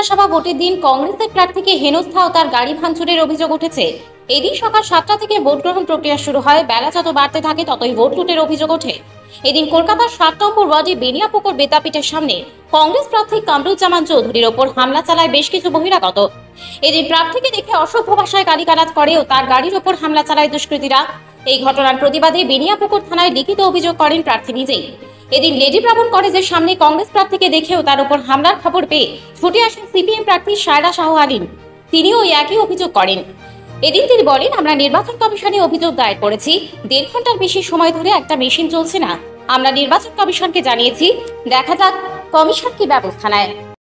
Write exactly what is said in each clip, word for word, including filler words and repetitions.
বিধানসভা ভোটের দিন কংগ্রেসের প্রার্থীকে হেনস্থা ও তার গাড়ি ভাঙচুরের অভিযোগ উঠেছে। এদিন সকাল সাতটা থেকে ভোট গ্রহণ প্রক্রিয়া শুরু হয়। বেলা যত বাড়তে থাকে ততই ভোট লুটের অভিযোগ ওঠে। এদিন কলকাতার সাত নম্বর ওয়ার্ডে বেনিয়াপুকুর বিদ্যাপীঠের সামনে কংগ্রেস প্রার্থী কামরুজ্জামান চৌধুরীর ওপর হামলা চালায় বেশ কিছু বহিরাগত। এদিন প্রার্থীকে দেখে অসভ্য ভাষায় গালিগালাজ করে ও তার গাড়ির ওপর হামলা চালায় দুষ্কৃতীরা। এই ঘটনার প্রতিবাদে বেনিয়াপুকুর থানায় লিখিত অভিযোগ করেন প্রার্থী নিজেই। এদিন লেডি ব্রাউন কলেজের সামনে কংগ্রেস প্রার্থীকে দেখেও তার উপর হামলার খবর পেয়ে ছুটে আসেন সিপিএম প্রার্থী সায়রা শাহ আলীম। তিনিও একই অভিযোগ করেন। এদিন তিনি বলেন, আমরা নির্বাচন কমিশনে অভিযোগ দায়ের করেছি। দেড় ঘন্টার বেশি সময় ধরে একটা মেশিন চলছে না। আমরা নির্বাচন কমিশনকে জানিয়েছি, দেখা যাক কমিশন কি ব্যবস্থা নেয়।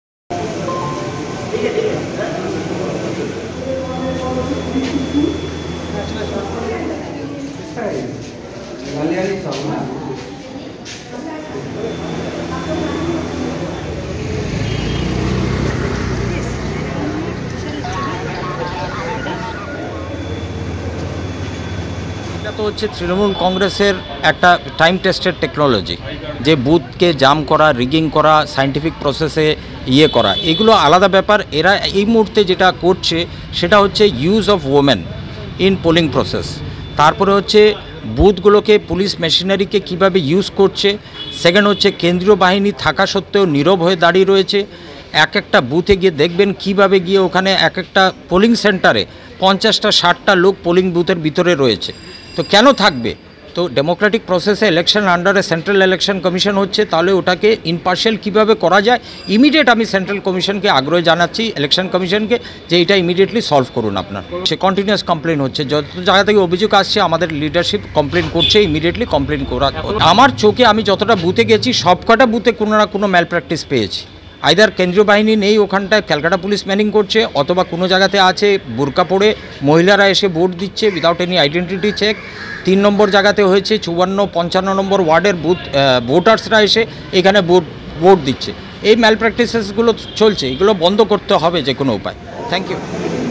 এটা তো হচ্ছে তৃণমূল কংগ্রেসের একটা টাইম টেস্টেড টেকনোলজি, যে বুথকে জাম করা, রিগিং করা, সায়েন্টিফিক প্রসেসে ইয়ে করা, এগুলো আলাদা ব্যাপার। এরা এই মুহূর্তে যেটা করছে সেটা হচ্ছে use of women in polling process. তারপরে হচ্ছে বুথগুলোকে পুলিশ মেশিনারিকে কিভাবে ইউজ করছে। সেকেন্ড হচ্ছে কেন্দ্রীয় বাহিনী থাকা সত্ত্বেও নীরব হয়ে দাঁড়িয়ে রয়েছে। এক একটা বুথে গিয়ে দেখবেন কিভাবে গিয়ে ওখানে এক একটা পোলিং সেন্টারে পঞ্চাশটা ষাটটা লোক পোলিং বুথের ভিতরে রয়েছে। তো কেন থাকবে? তো ডেমোক্রেটিক প্রসেসে ইলেকশন আন্ডারে সেন্ট্রাল ইলেকশন কমিশন হচ্ছে, তাহলে ওটাকে ইমপার্শিয়াল কীভাবে করা যায়। ইমিডিয়েট আমি সেন্ট্রাল কমিশনকে আগ্রহ জানাচ্ছি, ইলেকশন কমিশনকে, যে এটা ইমিডিয়েটলি সলভ করুন আপনার। সে কন্টিনিউয়াস কমপ্লেন হচ্ছে, যত জায়গা থেকে অভিযোগ আসছে আমাদের লিডারশিপ কমপ্লেন করছে, ইমিডিয়েটলি কমপ্লেন করা। আমার চোখে আমি যতটা বুথে গেছি সবকটা বুথে কোনো না কোনো ম্যাল প্র্যাকটিস পেয়েছি। আইদার কেন্দ্রীয় বাহিনী নেই ওখানটায়, ক্যালকাটা পুলিশ ম্যানিং করছে, অথবা কোনো জায়গাতে আছে বোরকা পরে মহিলারা এসে ভোট দিচ্ছে উইদাউট এনি আইডেন্টিটি চেক। তিন নম্বর জায়গাতে হয়েছে চুয়ান্ন পঞ্চান্ন নম্বর ওয়ার্ডের বুথ ভোটার্সরা এসে এখানে ভোট ভোট দিচ্ছে। এই ম্যাল প্র্যাকটিসেসগুলো চলছে, এগুলো বন্ধ করতে হবে যে কোনো উপায়। Thank you.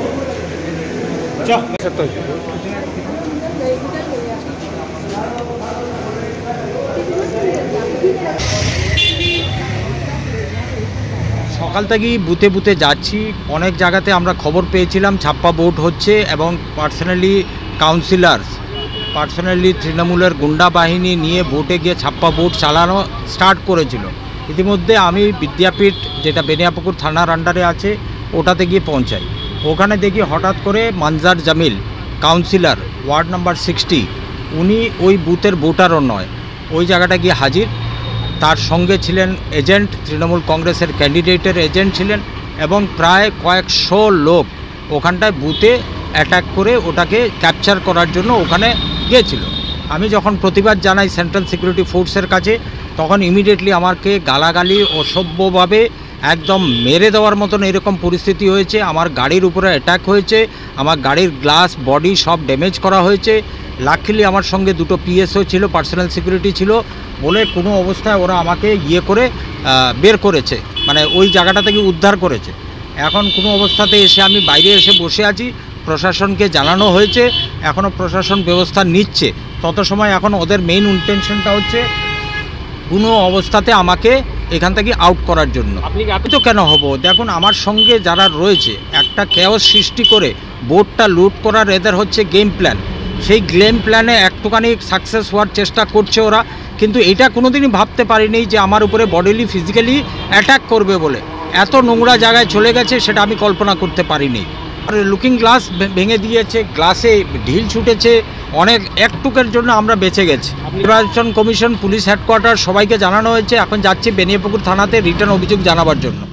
সকাল থেকেই বুথে বুথে যাচ্ছি। অনেক জায়গাতে আমরা খবর পেয়েছিলাম ছাপ্পা ভোট হচ্ছে, এবং পার্সোনালি কাউন্সিলার্স পার্সোনালি তৃণমূলের গুন্ডা বাহিনী নিয়ে ভোটে গিয়ে ছাপ্পা ভোট চালানো স্টার্ট করেছিল। ইতিমধ্যে আমি বিদ্যাপীঠ, যেটা বেনিয়াপুকুর থানার আন্ডারে আছে, ওটাতে গিয়ে পৌঁছাই। ওখানে দেখি হঠাৎ করে Manzar Jamil, councillor ward number sixty, উনি ওই বুথের ভোটারও নয়, ওই জায়গাটা গিয়ে হাজির। তার সঙ্গে ছিলেন এজেন্ট, তৃণমূল কংগ্রেসের ক্যান্ডিডেটের এজেন্ট ছিলেন, এবং প্রায় কয়েকশো লোক ওখানটায় বুথে অ্যাটাক করে ওটাকে ক্যাপচার করার জন্য ওখানে গিয়েছিল। আমি যখন প্রতিবাদ জানাই সেন্ট্রাল সিকিউরিটি ফোর্সের কাছে, তখন ইমিডিয়েটলি আমাকে গালাগালি অসভ্যভাবে একদম মেরে দেওয়ার মতন এরকম পরিস্থিতি হয়েছে। আমার গাড়ির উপরে অ্যাটাক হয়েছে, আমার গাড়ির গ্লাস বডি সব ড্যামেজ করা হয়েছে। লাকিলি আমার সঙ্গে দুটো পিএসও ছিল, পার্সোনাল সিকিউরিটি ছিল বলে কোনো অবস্থায় ওরা আমাকে ইয়ে করে বের করেছে, মানে ওই জায়গাটা থেকে উদ্ধার করেছে। এখন কোনো অবস্থাতে এসে আমি বাইরে এসে বসে আছি, প্রশাসনকে জানানো হয়েছে, এখনও প্রশাসন ব্যবস্থা নিচ্ছে। তত সময় এখন ওদের মেইন ইন্টেনশনটা হচ্ছে কোনো অবস্থাতে আমাকে এখান থেকে আউট করার জন্য। আপনি তো কেন হব? দেখুন, আমার সঙ্গে যারা রয়েছে একটা কেওস সৃষ্টি করে ভোটটা লুট করার এদের হচ্ছে গেম প্ল্যান। সেই গেম প্ল্যানে একটুখানি সাকসেস হওয়ার চেষ্টা করছে ওরা, কিন্তু এটা কোনোদিনই ভাবতে পারিনি যে আমার উপরে বডিলি ফিজিক্যালি অ্যাটাক করবে বলে। এত নোংরা জায়গায় চলে গেছে সেটা আমি কল্পনা করতে পারিনি। আর লুকিং গ্লাস ভেঙে দিয়েছে, গ্লাসে ঢিল ছুটেছে, অনেক একটুকের জন্য আমরা বেঁচে গেছি। নির্বাচন কমিশন, পুলিশ হেডকোয়ার্টার সবাইকে জানানো হয়েছে। এখন যাচ্ছি বেনিয়াপুকুর থানাতে রিটার্ন অভিযোগ জানাবার জন্য।